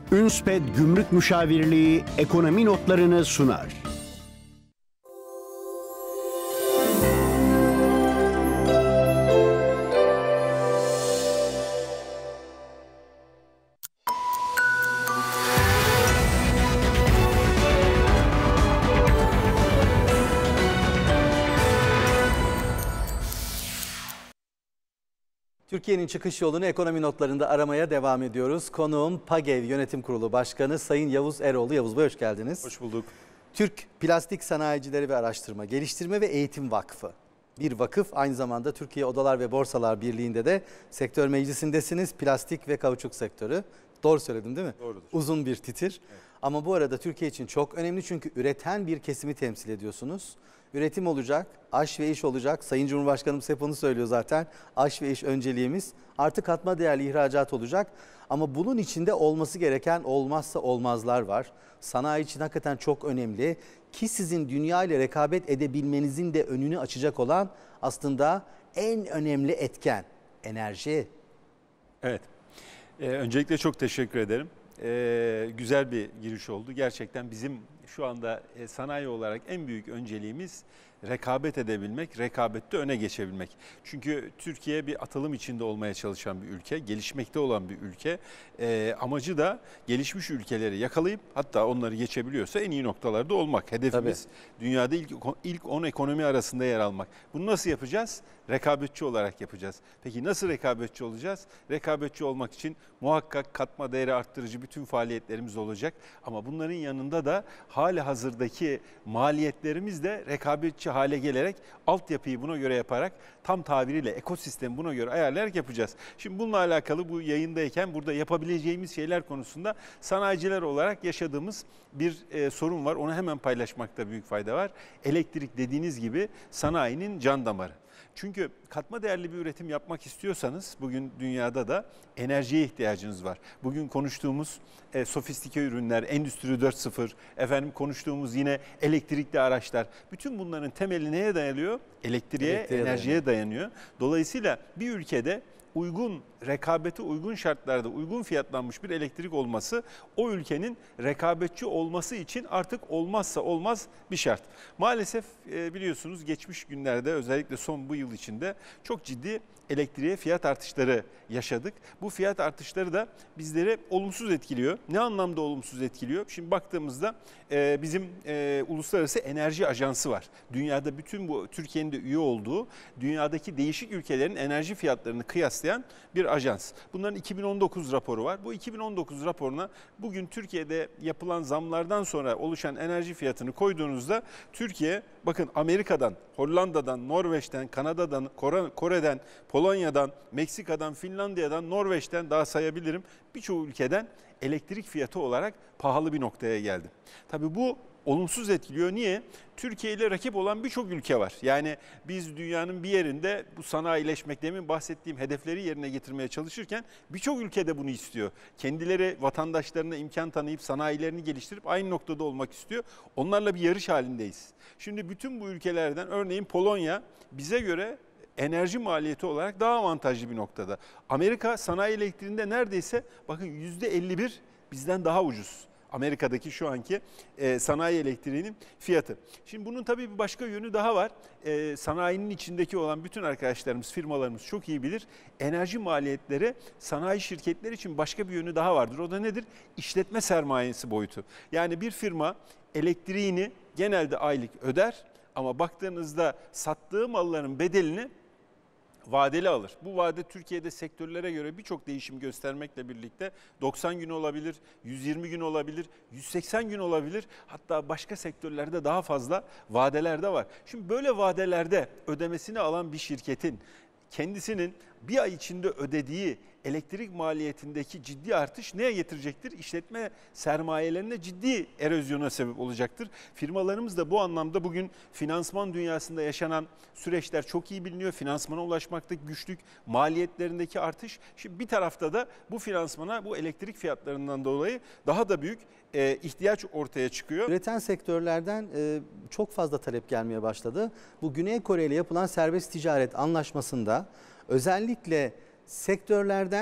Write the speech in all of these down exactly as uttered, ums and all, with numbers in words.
Ünsped Gümrük Müşavirliği ekonomi notlarını sunar. Türkiye'nin çıkış yolunu ekonomi notlarında aramaya devam ediyoruz. Konuğum PAGEV Yönetim Kurulu Başkanı Sayın Yavuz Eroğlu. Yavuz Bey hoş geldiniz. Hoş bulduk. Türk Plastik Sanayicileri ve Araştırma, Geliştirme ve Eğitim Vakfı. Bir vakıf, aynı zamanda Türkiye Odalar ve Borsalar Birliği'nde de sektör meclisindesiniz. Plastik ve kauçuk sektörü. Doğru söyledim değil mi? Doğrudur. Uzun bir titir. Evet. Ama bu arada Türkiye için çok önemli çünkü üreten bir kesimi temsil ediyorsunuz. Üretim olacak, aş ve iş olacak. Sayın Cumhurbaşkanımız hep onu söylüyor zaten. Aş ve iş önceliğimiz. Artık katma değerli ihracat olacak. Ama bunun içinde olması gereken olmazsa olmazlar var. Sanayi için hakikaten çok önemli. Ki sizin dünya ile rekabet edebilmenizin de önünü açacak olan aslında en önemli etken enerji. Evet. Ee, öncelikle çok teşekkür ederim. Ee, güzel bir giriş oldu. Gerçekten bizim şu anda e, sanayi olarak en büyük önceliğimiz rekabet edebilmek, rekabette öne geçebilmek. Çünkü Türkiye bir atılım içinde olmaya çalışan bir ülke, gelişmekte olan bir ülke. E, amacı da gelişmiş ülkeleri yakalayıp hatta onları geçebiliyorsa en iyi noktalarda olmak. Hedefimiz Tabii. dünyada ilk, ilk on ekonomi arasında yer almak. Bunu nasıl yapacağız? Rekabetçi olarak yapacağız. Peki nasıl rekabetçi olacağız? Rekabetçi olmak için muhakkak katma değeri arttırıcı bütün faaliyetlerimiz olacak. Ama bunların yanında da hali hazırdaki maliyetlerimiz de rekabetçi hale gelerek altyapıyı buna göre yaparak tam tabiriyle ekosistemi buna göre ayarlayarak yapacağız. Şimdi bununla alakalı bu yayındayken burada yapabileceğimiz şeyler konusunda sanayiciler olarak yaşadığımız bir e, sorun var. Onu hemen paylaşmakta büyük fayda var. Elektrik dediğiniz gibi sanayinin can damarı. Çünkü katma değerli bir üretim yapmak istiyorsanız bugün dünyada da enerjiye ihtiyacınız var. Bugün konuştuğumuz e, sofistike ürünler, Endüstri dört nokta sıfır, efendim konuştuğumuz yine elektrikli araçlar. Bütün bunların temeli neye dayanıyor? Elektriğe, Elektriğe enerjiye dayanıyor. dayanıyor. Dolayısıyla bir ülkede uygun, rekabete uygun şartlarda uygun fiyatlanmış bir elektrik olması o ülkenin rekabetçi olması için artık olmazsa olmaz bir şart. Maalesef biliyorsunuz geçmiş günlerde özellikle son bu yıl içinde çok ciddi elektriğe fiyat artışları yaşadık. Bu fiyat artışları da bizleri olumsuz etkiliyor. Ne anlamda olumsuz etkiliyor? Şimdi baktığımızda e, bizim e, Uluslararası Enerji Ajansı var. Dünyada bütün bu Türkiye'nin de üye olduğu dünyadaki değişik ülkelerin enerji fiyatlarını kıyaslayan bir ajans. Bunların iki bin on dokuz raporu var. Bu iki bin on dokuz raporuna bugün Türkiye'de yapılan zamlardan sonra oluşan enerji fiyatını koyduğunuzda Türkiye bakın Amerika'dan, Hollanda'dan, Norveç'ten, Kanada'dan, Kore, Kore'den, Polonya'dan, Meksika'dan, Finlandiya'dan, Norveç'ten daha sayabilirim. Birçok ülkeden elektrik fiyatı olarak pahalı bir noktaya geldi. Tabii bu olumsuz etkiliyor. Niye? Türkiye ile rakip olan birçok ülke var. Yani biz dünyanın bir yerinde bu sanayileşmek, demin bahsettiğim hedefleri yerine getirmeye çalışırken birçok ülke de bunu istiyor. Kendileri vatandaşlarına imkan tanıyıp sanayilerini geliştirip aynı noktada olmak istiyor. Onlarla bir yarış halindeyiz. Şimdi bütün bu ülkelerden örneğin Polonya bize göre enerji maliyeti olarak daha avantajlı bir noktada. Amerika sanayi elektriğinde neredeyse bakın yüzde elli bir bizden daha ucuz. Amerika'daki şu anki e, sanayi elektriğinin fiyatı. Şimdi bunun tabii bir başka yönü daha var. E, sanayinin içindeki olan bütün arkadaşlarımız, firmalarımız çok iyi bilir. Enerji maliyetleri sanayi şirketleri için başka bir yönü daha vardır. O da nedir? İşletme sermayesi boyutu. Yani bir firma elektriğini genelde aylık öder ama baktığınızda sattığı malların bedelini vadeli alır. Bu vade Türkiye'de sektörlere göre birçok değişim göstermekle birlikte doksan gün olabilir, yüz yirmi gün olabilir, yüz seksen gün olabilir. Hatta başka sektörlerde daha fazla vadeler de var. Şimdi böyle vadelerde ödemesini alan bir şirketin kendisinin bir ay içinde ödediği elektrik maliyetindeki ciddi artış neye getirecektir? İşletme sermayelerine ciddi erozyona sebep olacaktır. Firmalarımız da bu anlamda bugün finansman dünyasında yaşanan süreçler çok iyi biliniyor. Finansmana ulaşmaktaki güçlük, maliyetlerindeki artış. Şimdi bir tarafta da bu finansmana, bu elektrik fiyatlarından dolayı daha da büyük e, ihtiyaç ortaya çıkıyor. Üreten sektörlerden e, çok fazla talep gelmeye başladı. Bu Güney Kore ile yapılan serbest ticaret anlaşmasında özellikle sektörlerden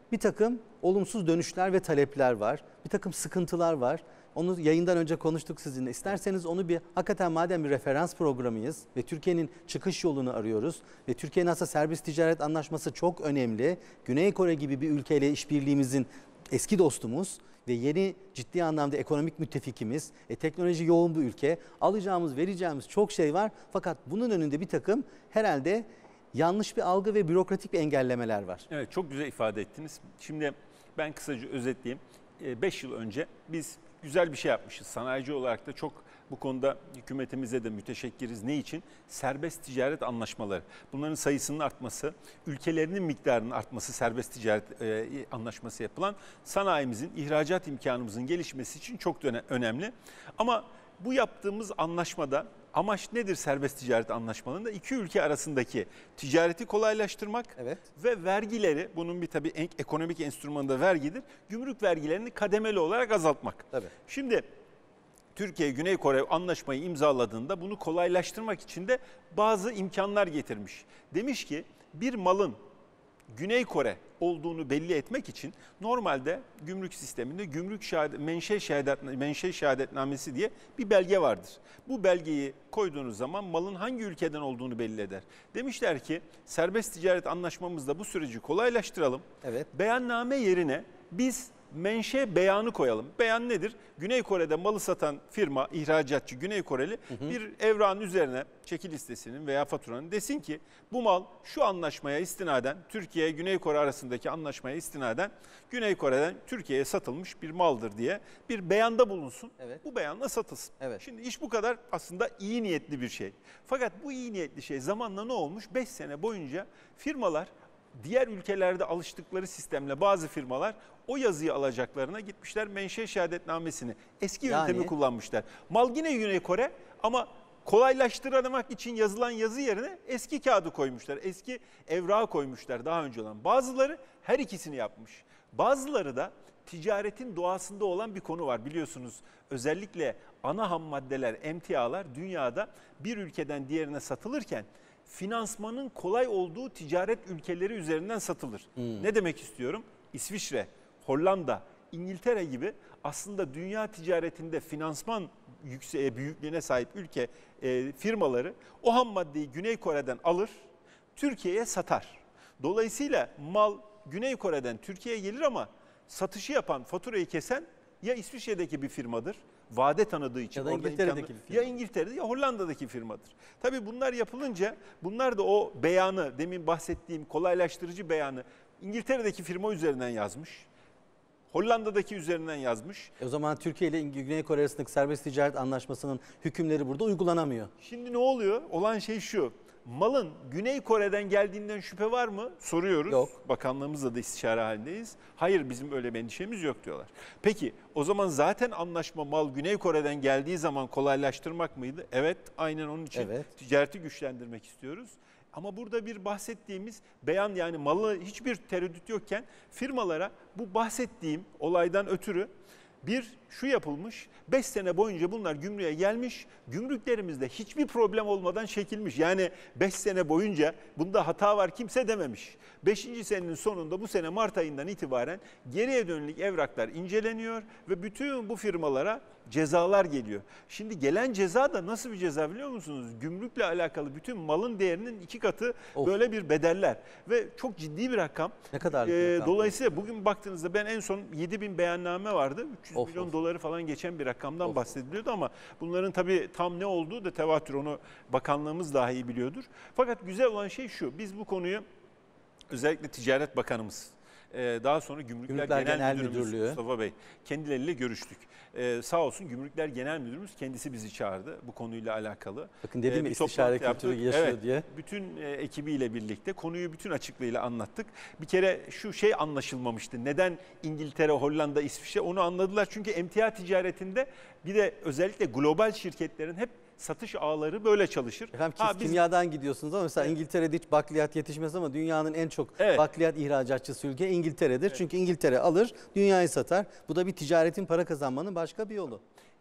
bir takım olumsuz dönüşler ve talepler var. Bir takım sıkıntılar var. Onu yayından önce konuştuk sizinle. İsterseniz onu bir hakikaten madem bir referans programıyız ve Türkiye'nin çıkış yolunu arıyoruz ve Türkiye'nin aslında serbest ticaret anlaşması çok önemli. Güney Kore gibi bir ülkeyle işbirliğimizin eski dostumuz ve yeni ciddi anlamda ekonomik müttefikimiz, e, teknoloji yoğun bir ülke. Alacağımız, vereceğimiz çok şey var. Fakat bunun önünde bir takım herhalde yanlış bir algı ve bürokratik bir engellemeler var. Evet, çok güzel ifade ettiniz. Şimdi ben kısaca özetleyeyim. beş yıl önce biz güzel bir şey yapmışız. Sanayici olarak da çok bu konuda hükümetimize de müteşekkiriz. Ne için? Serbest ticaret anlaşmaları. Bunların sayısının artması, ülkelerinin miktarının artması, serbest ticaret e, anlaşması yapılan sanayimizin, ihracat imkanımızın gelişmesi için çok önemli. Ama bu yaptığımız anlaşmada amaç nedir serbest ticaret anlaşmalarında? İki ülke arasındaki ticareti kolaylaştırmak, evet, ve vergileri, bunun bir tabii ekonomik enstrümanı da vergidir, gümrük vergilerini kademeli olarak azaltmak. Tabii. Şimdi Türkiye, Güney Kore anlaşmayı imzaladığında bunu kolaylaştırmak için de bazı imkanlar getirmiş. Demiş ki bir malın Güney Kore olduğunu belli etmek için normalde gümrük sisteminde gümrük şehadet, menşe, şehadet, menşe şehadetnamesi diye bir belge vardır. Bu belgeyi koyduğunuz zaman malın hangi ülkeden olduğunu belli eder. Demişler ki serbest ticaret anlaşmamızda bu süreci kolaylaştıralım. Evet. Beyanname yerine biz menşe beyanı koyalım. Beyan nedir? Güney Kore'de malı satan firma, ihracatçı Güney Koreli hı hı. bir evrağın üzerine çeki listesinin veya faturanın desin ki bu mal şu anlaşmaya istinaden, Türkiye Güney Kore arasındaki anlaşmaya istinaden Güney Kore'den Türkiye'ye satılmış bir maldır diye bir beyanda bulunsun. Evet. Bu beyanla satılsın. Evet. Şimdi iş bu kadar aslında iyi niyetli bir şey. Fakat bu iyi niyetli şey zamanla ne olmuş? beş sene boyunca firmalar diğer ülkelerde alıştıkları sistemle bazı firmalar o yazıyı alacaklarına gitmişler menşe şehadetnamesini eski yani, yöntemi kullanmışlar. Mal yine Güney Kore ama kolaylaştırmak için yazılan yazı yerine eski kağıdı koymuşlar. Eski evrağı koymuşlar daha önce olan. Bazıları her ikisini yapmış. Bazıları da ticaretin doğasında olan bir konu var biliyorsunuz. Özellikle ana ham maddeler, emtialar dünyada bir ülkeden diğerine satılırken finansmanın kolay olduğu ticaret ülkeleri üzerinden satılır. Hmm. Ne demek istiyorum? İsviçre, Hollanda, İngiltere gibi aslında dünya ticaretinde finansman yükseğe büyüklüğüne sahip ülke e, firmaları o ham maddeyi Güney Kore'den alır, Türkiye'ye satar. Dolayısıyla mal Güney Kore'den Türkiye'ye gelir ama satışı yapan, faturayı kesen ya İsviçre'deki bir firmadır, vade tanıdığı için. Ya da İngiltere'deki imkanlı, bir firma. Ya İngiltere'de ya Hollanda'daki firmadır. Tabii bunlar yapılınca bunlar da o beyanı, demin bahsettiğim kolaylaştırıcı beyanı İngiltere'deki firma üzerinden yazmış. Hollanda'daki üzerinden yazmış. E o zaman Türkiye ile Güney Kore arasındaki serbest ticaret anlaşmasının hükümleri burada uygulanamıyor. Şimdi ne oluyor? Olan şey şu. Malın Güney Kore'den geldiğinden şüphe var mı? Soruyoruz. Yok. Bakanlığımızla da istişare halindeyiz. Hayır bizim öyle bir endişemiz yok diyorlar. Peki o zaman zaten anlaşma mal Güney Kore'den geldiği zaman kolaylaştırmak mıydı? Evet, aynen onun için evet. Ticareti güçlendirmek istiyoruz. Ama burada bir bahsettiğimiz beyan yani malı hiçbir tereddüt yokken firmalara bu bahsettiğim olaydan ötürü bir şu yapılmış, beş sene boyunca bunlar gümrüğe gelmiş, gümrüklerimizde hiçbir problem olmadan çekilmiş. Yani beş sene boyunca bunda hata var kimse dememiş. beşinci senenin sonunda bu sene Mart ayından itibaren geriye dönük evraklar inceleniyor ve bütün bu firmalara cezalar geliyor. Şimdi gelen ceza da nasıl bir ceza biliyor musunuz? Gümrükle alakalı bütün malın değerinin iki katı of. Böyle bir bedeller ve çok ciddi bir rakam. Ne kadar? Ee, rakam dolayısıyla bugün baktığınızda ben en son yedi bin beyanname vardı. üç yüz of, milyon of. doları falan geçen bir rakamdan of. bahsediliyordu ama bunların tabii tam ne olduğu da tevatür, onu bakanlığımız daha iyi biliyordur. Fakat güzel olan şey şu, biz bu konuyu özellikle Ticaret Bakanımız, daha sonra Gümrükler, Gümrükler Genel, Genel Müdürümüz Müdürlüğü. Mustafa Bey kendileriyle görüştük. Ee, sağ olsun Gümrükler Genel Müdürümüz kendisi bizi çağırdı bu konuyla alakalı. Bakın dedim mi ee, istişare kültürü yaşıyor evet, diye. Bütün e, ekibiyle birlikte konuyu bütün açıklığıyla anlattık. Bir kere şu şey anlaşılmamıştı. Neden İngiltere, Hollanda, İsviçre onu anladılar. Çünkü emtia ticaretinde bir de özellikle global şirketlerin hep satış ağları böyle çalışır. Efendim çift ha, biz... kimyadan gidiyorsunuz ama mesela evet. İngiltere'de hiç bakliyat yetişmez ama dünyanın en çok evet. bakliyat ihracatçısı ülke İngiltere'dir. Evet. Çünkü İngiltere alır, dünyayı satar. Bu da bir ticaretin para kazanmanın başka bir yolu.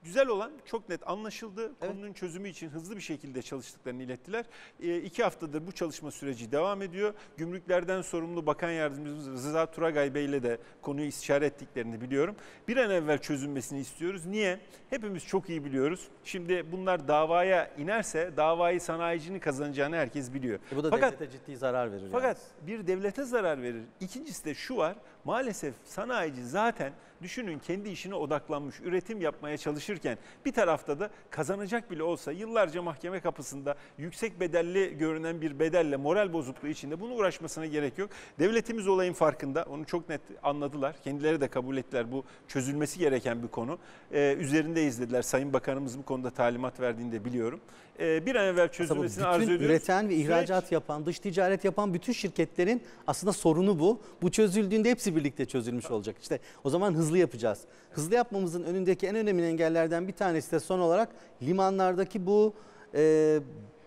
Güzel olan çok net anlaşıldı. Evet. Konunun çözümü için hızlı bir şekilde çalıştıklarını ilettiler. E, iki haftadır bu çalışma süreci devam ediyor. Gümrüklerden sorumlu Bakan Yardımcımız Rıza Turagay Bey ile de konuyu istişare ettiklerini biliyorum. Bir an evvel çözülmesini istiyoruz. Niye? Hepimiz çok iyi biliyoruz. Şimdi bunlar davaya inerse davayı sanayicinin kazanacağını herkes biliyor. E bu da fakat, devlete ciddi zarar verir. Fakat yani. bir devlete zarar verir. İkincisi de şu var. Maalesef sanayici zaten düşünün kendi işine odaklanmış, üretim yapmaya çalışırken bir tarafta da kazanacak bile olsa yıllarca mahkeme kapısında yüksek bedelli görünen bir bedelle moral bozukluğu içinde bunu uğraşmasına gerek yok. Devletimiz olayın farkında, onu çok net anladılar. Kendileri de kabul ettiler, bu çözülmesi gereken bir konu. Ee, üzerinde izlediler. Sayın Bakanımız bu konuda talimat verdiğini de biliyorum. Ee, bir an evvel çözülmesini arzu ediyoruz. Bütün üreten ve ihracat Süreç, yapan, dış ticaret yapan bütün şirketlerin aslında sorunu bu. Bu çözüldüğünde hepsi birlikte çözülmüş olacak. İşte o zaman hızlı yapacağız. Hızlı yapmamızın önündeki en önemli engellerden bir tanesi de son olarak limanlardaki bu e,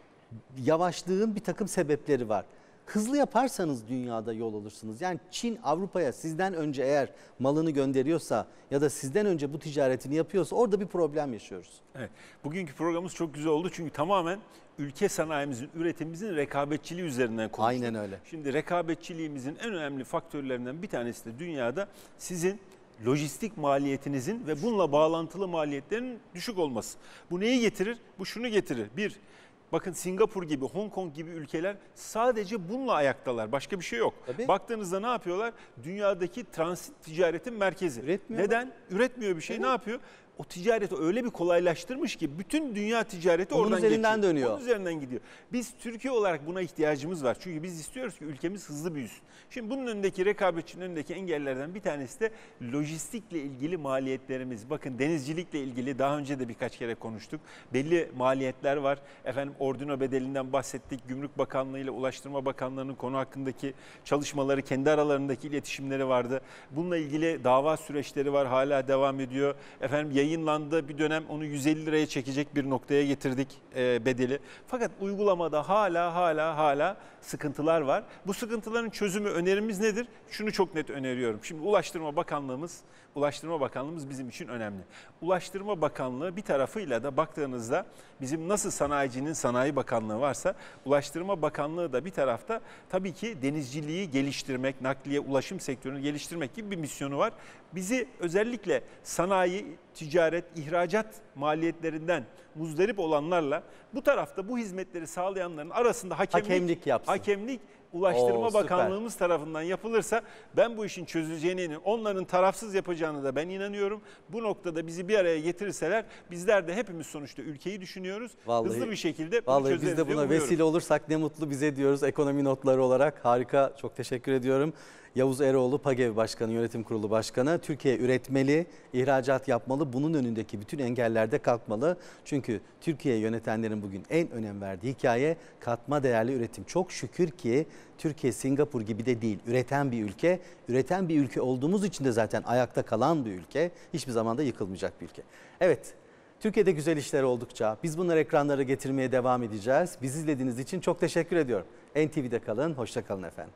yavaşlığın bir takım sebepleri var. Hızlı yaparsanız dünyada yol alırsınız. Yani Çin Avrupa'ya sizden önce eğer malını gönderiyorsa ya da sizden önce bu ticaretini yapıyorsa orada bir problem yaşıyoruz. Evet. Bugünkü programımız çok güzel oldu çünkü tamamen ülke sanayimizin, üretimimizin rekabetçiliği üzerinden konuştuk. Aynen öyle. Şimdi rekabetçiliğimizin en önemli faktörlerinden bir tanesi de dünyada sizin lojistik maliyetinizin ve bununla bağlantılı maliyetlerin düşük olması. Bu neyi getirir? Bu şunu getirir. Bir, bakın Singapur gibi, Hong Kong gibi ülkeler sadece bununla ayaktalar. Başka bir şey yok. Tabii. Baktığınızda ne yapıyorlar? Dünyadaki transit ticaretin merkezi. Üretmiyor. Neden? Üretmiyor bir şey. Evet. Ne yapıyor? O ticareti öyle bir kolaylaştırmış ki bütün dünya ticareti Onun oradan üzerinden geçiyor. dönüyor. Onun üzerinden gidiyor. Biz Türkiye olarak buna ihtiyacımız var. Çünkü biz istiyoruz ki ülkemiz hızlı büyüsün. Şimdi bunun önündeki rekabetçinin önündeki engellerden bir tanesi de lojistikle ilgili maliyetlerimiz. Bakın denizcilikle ilgili daha önce de birkaç kere konuştuk. Belli maliyetler var. Efendim ordino bedelinden bahsettik. Gümrük Bakanlığı ile Ulaştırma Bakanlığı'nın konu hakkındaki çalışmaları, kendi aralarındaki iletişimleri vardı. Bununla ilgili dava süreçleri var. Hala devam ediyor. Efendim yayınlandı bir dönem, onu yüz elli liraya çekecek bir noktaya getirdik e, bedeli. Fakat uygulamada hala hala hala sıkıntılar var. Bu sıkıntıların çözümü önerimiz nedir? Şunu çok net öneriyorum. Şimdi Ulaştırma Bakanlığımız, Ulaştırma Bakanlığımız bizim için önemli. Ulaştırma Bakanlığı bir tarafıyla da baktığınızda bizim nasıl sanayicinin Sanayi Bakanlığı varsa Ulaştırma Bakanlığı da bir tarafta tabii ki denizciliği geliştirmek, nakliye, ulaşım sektörünü geliştirmek gibi bir misyonu var. Bizi özellikle sanayi, ticaret, ihracat maliyetlerinden muzdarip olanlarla bu tarafta bu hizmetleri sağlayanların arasında hakemlik, Hakemlik yapsın. Hakemlik Ulaştırma Oo, süper. Bakanlığımız tarafından yapılırsa ben bu işin çözüleceğine, onların tarafsız yapacağını da ben inanıyorum. Bu noktada bizi bir araya getirirseler bizler de hepimiz sonuçta ülkeyi düşünüyoruz. Vallahi, Hızlı bir şekilde bunu vallahi çözeriz biz de diye buna umuyorum. vesile olursak ne mutlu bize diyoruz ekonomi notları olarak. Harika, çok teşekkür ediyorum. Yavuz Eroğlu, PAGEV Başkanı, Yönetim Kurulu Başkanı. Türkiye üretmeli, ihracat yapmalı. Bunun önündeki bütün engeller de kalkmalı. Çünkü Türkiye yönetenlerin bugün en önem verdiği hikaye katma değerli üretim. Çok şükür ki Türkiye Singapur gibi de değil. Üreten bir ülke. Üreten bir ülke olduğumuz için de zaten ayakta kalan bir ülke. Hiçbir zaman da yıkılmayacak bir ülke. Evet, Türkiye'de güzel işler oldukça biz bunları ekranlara getirmeye devam edeceğiz. Bizi izlediğiniz için çok teşekkür ediyorum. N T V'de kalın, hoşça kalın efendim.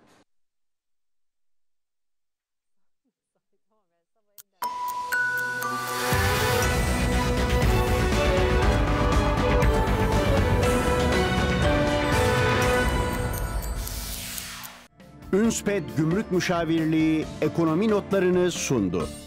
Ünsped Gümrük Müşavirliği ekonomi notlarını sundu.